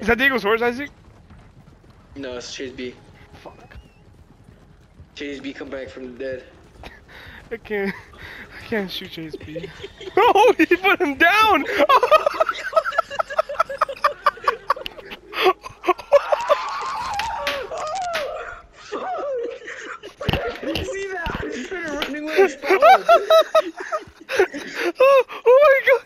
Is that Diego's horse, Isaac? No, it's Chase B. Fuck. Chase B come back from the dead. I can't shoot Chase B. Oh, he put him down! Did you see that? I just started running away. Oh my god!